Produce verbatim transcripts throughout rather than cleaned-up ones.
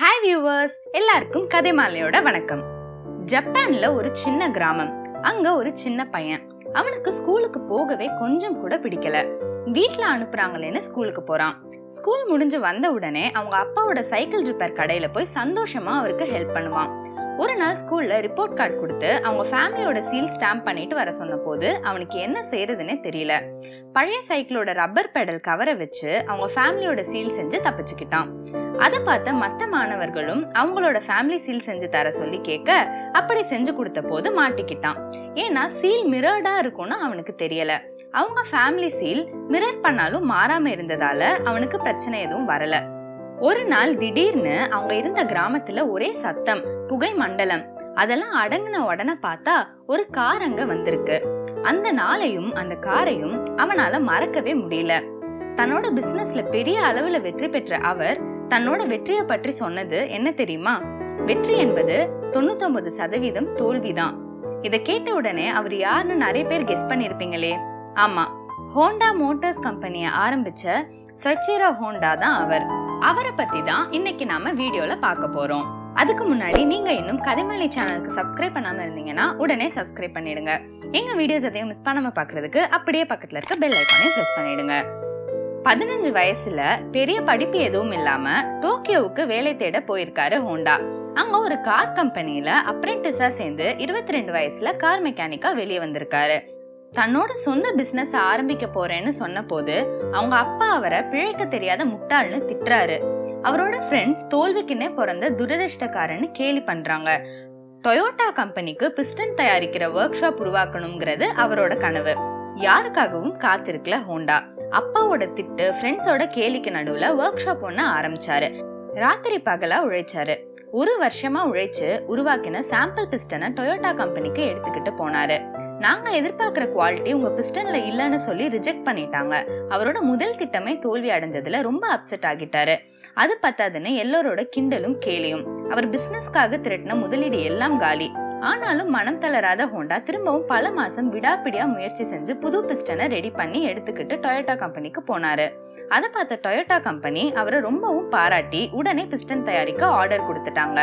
Hi viewers, எல்லாருக்கும் கதைமாலையோட வணக்கம். ஜப்பான்ல ஒரு சின்ன கிராமம். அங்க ஒரு சின்ன பையன். அவனுக்கு ஸ்கூலுக்கு போகவே கொஞ்சம் கூட பிடிக்கல. வீட்ல அனுப்புறாங்களேன்னு ஸ்கூலுக்கு போறான். ஸ்கூல் முடிஞ்சு வந்த உடனே அவங்க அப்பாவோட சைக்கிள் ரிப்பேர் கடையில போய் சந்தோஷமா அவருக்கு ஹெல்ப் பண்ணுவான். ஒரு நாள் ஸ்கூல்ல ரிப்போர்ட் கார்டு கொடுத்து அவங்க ஃபேமிலியோட சீல் ஸ்டாம்ப் பண்ணிட்டு வர சொன்ன போது அவனுக்கு என்ன செய்யறதுன்னே தெரியல. பழைய சைக்கிளோட ரப்பர் பெடல் கவரை வச்சு அவங்க ஃபேமிலியோட சீல் செஞ்சு தப்பிச்சுக்கிட்டான். அதை பார்த்த மற்ற மாணவர்களும் அவங்களோட ஃபேமிலி சீல் செஞ்சு தர சொல்லி கேட்க அப்படி செஞ்சு கொடுத்த போது மாட்டிக்கிட்டான். ஏன்னா சீல் மிரர்டா இருக்கும்னு அவனுக்கு தெரியல. அவங்க ஃபேமிலி சீல் மிரர் பண்ணாலும் மாறாம இருந்ததால அவனுக்கு பிரச்சனை எதுவும் வரல. ஒரு நாள் திடீர்னு அவங்க இருந்த கிராமத்துல ஒரே சத்தம், புகை மண்டலம். அதெல்லாம் அடங்கின உடனே பார்த்தா ஒரு கார் அங்க வந்திருக்கு. அந்த நாளையும் அந்த காரையும் அவனால மறக்கவே முடியல. தன்னோட பிசினஸ்ல பெரிய அளவுல வெற்றி பெற்ற அவர் தன்னோட வெற்றியை பற்றி சொன்னது என்ன தெரியுமா? வெற்றி என்பது தொண்ணூத்தி ஒன்பது சதவீதம் தோல்விதான். இதை கேட்ட உடனே அவர் யாருன்னு நிறைய பேர் கெஸ் பண்ணிருப்பீங்களே. ஆமா, ஹோண்டா மோட்டார்ஸ் கம்பெனியை ஆரம்பிச்ச சச்சிரோ ஹோண்டா தான் அவர். அவரை பத்தி தான் இன்னைக்கு நாம வீடியோல பார்க்க போறோம். அதுக்கு முன்னாடி நீங்க இன்னும் கதைமாலை சேனலுக்கு சப்ஸ்கிரைப் பண்ணாம இருந்தீங்கன்னா உடனே சப்ஸ்கிரைப் பண்ணிடுங்க. எங்க வீடியோஸ் எதையும் மிஸ் பண்ணாம பாக்குறதுக்கு அப்படியே பக்கத்துல இருக்க பெல் ஐகானையும் பிரஸ் பண்ணிடுங்க. பதினஞ்சு வயசுல பெரிய படிப்பு எதுவும் இல்லாம டோக்கியோவுக்கு வேலை தேட போயிருக்காரு ஹோண்டா. அங்க ஒரு கார் கம்பெனில அப்ரெண்டிஸா சேர்ந்து இருபத்தி ரெண்டு வயசுல கார் மெக்கானிக்கா வெளியே வந்திருக்காரு. தன்னோட சொந்த பிசினஸ் ஆரம்பிக்க போறேன்னு சொன்ன போது அவங்க அப்பா அவரை பிழைக்க தெரியாத முட்டாள்னு திட்டுறாரு. அவரோட ஃப்ரெண்ட்ஸ் தோல்விக்குன்னே பிறந்த துரதிருஷ்டக்காரன்னு கேலி பண்றாங்க. டொயோட்டா கம்பெனிக்கு பிஸ்டன் தயாரிக்கிற ஒர்க் ஷாப் உருவாக்கணுங்கிறது அவரோட கனவு. யாருக்காகவும் காத்திருக்கல ஹோண்டா. அப்பாவோட திட்டு, ஃப்ரெண்ட்ஸோட கேலிக்கு நடுவுல ஒர்க் ஷாப் ஒண்ணு ஆரம்பிச்சாரு. ராத்திரி பகலா உழைச்சாரு. ஒரு வருஷமா உழைச்சு உருவாக்கின சாம்பிள் பிஸ்டனை டொயோட்டா கம்பெனிக்கு எடுத்துக்கிட்டு போனாரு. நாங்க எதிர்பார்க்கிற குவாலிட்டி உங்க பிஸ்டன்ல இல்லன்னு சொல்லி ரிஜெக்ட் பண்ணிட்டாங்க. அவரோட முதல் திட்டமே தோல்வி அடைஞ்சதுல ரொம்ப அப்செட் ஆகிட்டாரு. அது பத்தாதுன்னு எல்லாரோட கிண்டலும் கேலியும். அவர் பிசினஸ்க்காக திரட்டின முதலீடு எல்லாம் காலி. ஆனாலும் மனம் தளராத ஹோண்டா திரும்பவும் பல மாசம் விடாப்பிடியா முயற்சி செஞ்சு புது பிஸ்டனை ரெடி பண்ணி எடுத்துக்கிட்டு டொயோட்டா கம்பெனிக்கு போனாரு. அதை பார்த்த டொயோட்டா கம்பெனி அவரை ரொம்பவும் பாராட்டி உடனே பிஸ்டன் தயாரிக்க ஆர்டர் கொடுத்துட்டாங்க.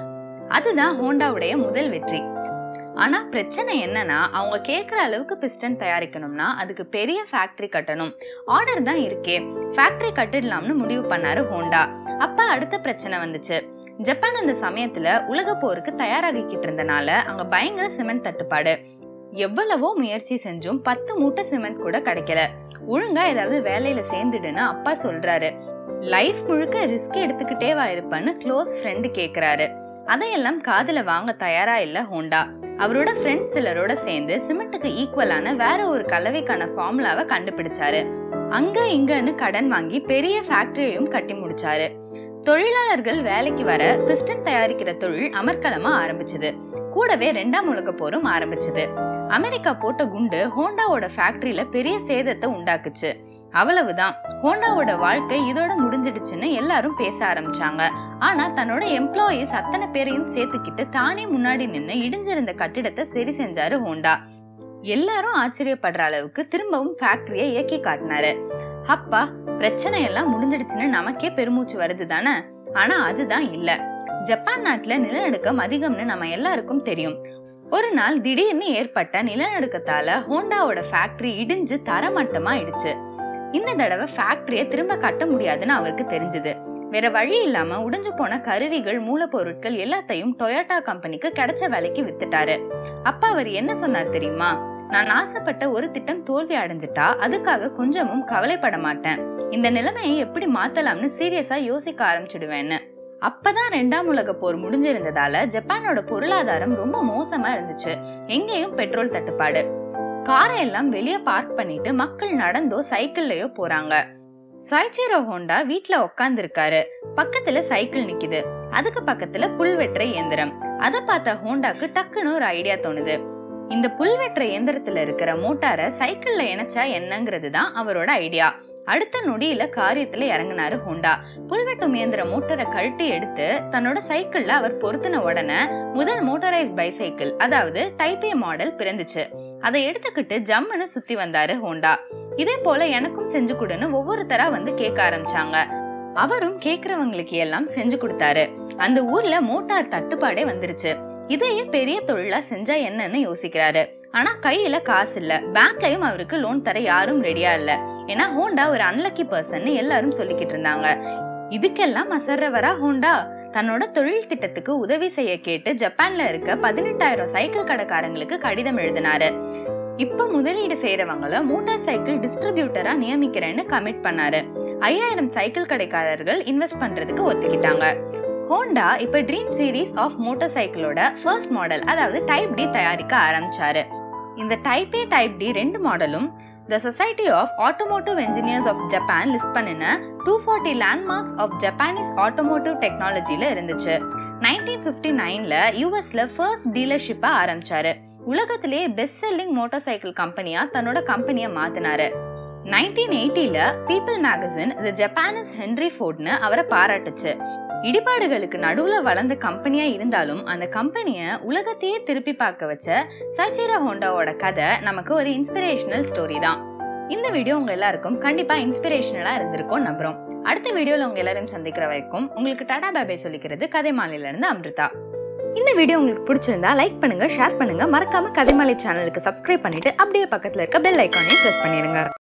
அதுதான் ஹோண்டாவுடைய முதல் வெற்றி. ஆனா பிரச்சனை என்னன்னா, அவங்க கேட்கிற அளவுக்கு பிஸ்டன் தயாரிக்கணும்னா அதுக்கு பெரிய ஃபேக்டரி கட்டணும். ஆர்டர் தான் இருக்கே, ஃபேக்டரி கட்டிடலாம்னு முடிவு பண்ணாரு ஹோண்டா. அப்ப அடுத்த பிரச்சனை வந்துச்சு. ஜப்பான் அந்த சமயத்துல உலக போருக்கு தயாராகிக்கிட்டு இருந்தனால அங்க பயங்கர சிமெண்ட் தட்டுப்பாடு. எவ்வளவோ முயற்சி செஞ்சும் பத்து மூட்டை சிமெண்ட் கூட கிடைக்கல. ஒழுங்கா ஏதாவது வேலையில சேர்ந்துடுன்னு அப்பா சொல்றாரு. லைஃப் முழுக்க ரிஸ்க் எடுத்துக்கிட்டே வா இருப்பன்னு க்ளோஸ் ஃப்ரெண்டு கேக்குறாரு. அதையெல்லாம் காதுல வாங்க தயாரா இல்ல ஹோண்டா. அவரோட ஃப்ரெண்ட்ஸ் சிலரோட சேர்ந்து சிமெண்ட்டுக்கு ஈக்குவலான வேற ஒரு கலவைக்கான ஃபார்முலாவை கண்டுபிடிச்சாரு. அங்க இங்கன்னு கடன் வாங்கி பெரிய ஃபேக்டரியையும் கட்டி முடிச்சாரு. தொழிலாளர்கள் வேலைக்கு வர பிஸ்டன் தயாரிக்கிற தொழில் அமர்க்கலமா ஆரம்பிச்சது. கூடவே ரெண்டாம் உலக போரும் ஆரம்பிச்சது. அமெரிக்கா போட்ட குண்டு ஹோண்டாவோட ஃபேக்டரியில பெரிய சேதத்தை உண்டாக்குச்சு. அவ்வளவுதான், ஹோண்டாவோட வாழ்க்கை இதோட முடிஞ்சிடுச்சுன்னு எல்லாரும் பேச ஆரம்பிச்சாங்க. ஆனா தன்னோட எம்ப்ளாயிஸ் அத்தனை பேரையும் சேர்த்துக்கிட்டு தானே முன்னாடி நின்று இடிஞ்சிருந்த கட்டிடத்தை சரி செஞ்சாரு ஹோண்டா. எல்லாரும் ஆச்சரியப்படுற அளவுக்கு திரும்பவும் ஃபேக்டரியை இயக்கி காட்டினாரு. அப்பா, பிரச்சனை எல்லாம் முடிஞ்சிடுச்சுன்னு நமக்கே பெருமூச்சு வருது தானே. ஆனா அதுதான் இல்ல. ஜப்பான் நாட்டுல நிலநடுக்கம் அதிகம்னு நம்ம எல்லாருக்கும் தெரியும். ஒரு நாள் திடீர்னு ஏற்பட்ட நிலநடுக்கத்தால ஹோண்டாவோட ஃபேக்டரி இடிஞ்சு தரமட்டமா ஆயிடுச்சு. இந்த தடவை ஃபேக்டரியை திரும்ப கட்ட முடியாதுன்னு அவருக்கு தெரிஞ்சது. வேற வழி இல்லாம உடைஞ்சு போன கருவிகள், மூலப்பொருட்கள் எல்லாத்தையும் டொயோட்டா கம்பெனிக்கு கிடைச்ச விலைக்கு வித்துட்டாரு. அப்ப அவர் என்ன சொன்னார் தெரியுமா? நான் ஆசைப்பட்ட ஒரு திட்டம் தோல்வி அடைஞ்சிட்டா அதுக்காக கொஞ்சமும் கவலைப்பட மாட்டேன். இந்த நிலைமையை எப்படி மாத்தலாம்னு சீரியஸா யோசிக்க ஆரம்பிச்சிடுவேன்னு. அப்பதான் ரெண்டாம் உலக போர் முடிஞ்சிருந்ததால ஜப்பானோட பொருளாதாரம் ரொம்ப மோசமா இருந்துச்சு. எங்கேயும் பெட்ரோல் தட்டுப்பாடு. காரை எல்லாம் வெளியே பார்க் பண்ணிட்டு மக்கள் நடந்தோ சைக்கிள்லயோ போறாங்க. சைச்சிரோ ஹோண்டா வீட்டுல உட்கார்ந்து இருக்காரு. பக்கத்துல சைக்கிள் நிக்குது. அதுக்கு பக்கத்துல புல் வெட்டுற இயந்திரம். அதை பார்த்த ஹோண்டாக்கு டக்குன்னு ஒரு ஐடியா தோணுது. இந்த புல் வெட்டுற இயந்திரத்துல இருக்கிற மோட்டாரை சைக்கிள்ல இணைச்சா என்னங்கிறது தான் அவரோட ஐடியா. அடுத்த நொடியில காரியத்துல இறங்கினாரு ஹோண்டா. புல்வெட்டும் இயந்திர மோட்டரை கழட்டி எடுத்து தன்னோட சைக்கிள்ல அவர் பொருத்தின உடனே முதல் மோட்டரைஸ் பைசைக்கிள், அதாவது டைப் ஏ மாடல் பிறந்துச்சு. அதை எடுத்துக்கிட்டு ஜம்முன்னு சுத்தி வந்தாரு ஹோண்டா. இதே போல எனக்கும் செஞ்சு கொடுன்னு ஒவ்வொருத்தரா வந்து கேட்க ஆரம்பிச்சாங்க. அவரும் கேக்குறவங்களுக்கு எல்லாம் செஞ்சு கொடுத்தாரு. அந்த ஊர்ல மோட்டார் தட்டுப்பாடே வந்துருச்சு. இதையே பெரிய தொழிலா செஞ்சா என்னன்னு யோசிக்கிறாரு. ஆனா கையில காசு இல்ல, பேங்க்லயும் அவருக்கு லோன் தர யாரும் ரெடியா இல்ல. ஏன்னா ஹோண்டா ஒரு அன்லக்கி பர்சன் எல்லாரும் சொல்லிக்கிட்டு இருந்தாங்க. இதுக்கெல்லாம் அசர்றவரா ஹோண்டா தன்னோட தொழில் திட்டத்துக்கு உதவி செய்ய கேட்டு ஜப்பான்ல இருக்க பதினெட்டாயிரம் சைக்கிள் கடைக்காரங்களுக்கு கடிதம் எழுதினாரு. இப்ப முதலீடு செய்யறவங்கள மோட்டார் சைக்கிள் டிஸ்ட்ரிபியூட்டரா நியமிக்கிறேன்னு கமிட் பண்ணாரு. ஐயாயிரம் சைக்கிள் கடைக்காரர்கள் இன்வெஸ்ட் பண்றதுக்கு ஒத்துக்கிட்டாங்க. ஹோண்டா இப்ப ட்ரீம் சீரீஸ் ஆஃப் மோட்டார் சைக்கிளோட ஃபர்ஸ்ட் மாடல் அதாவது டைப் டி தயாரிக்க ஆரம்பிச்சாரு. இந்த டைப் ஏ டைப் டி ரெண்டு மாடலும் The Society of Automotive Engineers of Japan list பண்ணின two forty landmarks of Japanese automotive technologyல இருந்துச்சு. nineteen fifty-nineல யூஎஸ்ல ஃபர்ஸ்ட் டீலர்ஷிப்பா ஆரம்பிச்சாரு. உலகத்திலேயே பெஸ்ட் செல்லிங் மோட்டார் சைக்கிள் கம்பெனியா தன்னோட கம்பெனியை மாத்தினாரு. nineteen eightyல people magazine the Japanese Henry ஃபோர்ட்னு அவரை பாராட்டுச்சு. இடிபாடுகளுக்கு நடுவுல வளர்ந்த கம்பெனியா இருந்தாலும் அந்த கம்பெனிய உலகத்தையே திருப்பி பார்க்க வச்ச சச்சிரோ ஹோண்டாவோட கதை நமக்கு ஒரு இன்ஸ்பிரேஷனல் ஸ்டோரி தான். இந்த வீடியோ உங்க எல்லாருக்கும் கண்டிப்பா இன்ஸ்பிரேஷனலா இருந்திருக்கும் நம்புறோம். அடுத்த வீடியோல உங்க எல்லாரும் சந்திக்கிற வரைக்கும் உங்களுக்கு டாடா பாய் சொல்லிக்கிறது கதைமாலையில இருந்து அம்ருதா. இந்த வீடியோ உங்களுக்கு பிடிச்சிருந்தா லைக் பண்ணுங்க, ஷேர் பண்ணுங்க, மறக்காம கதைமாலை சேனலுக்கு சப்ஸ்கிரைப் பண்ணிட்டு அப்படியே பக்கத்துல இருக்க பெல் ஐக்கானையும் பிரஸ் பண்ணிருங்க.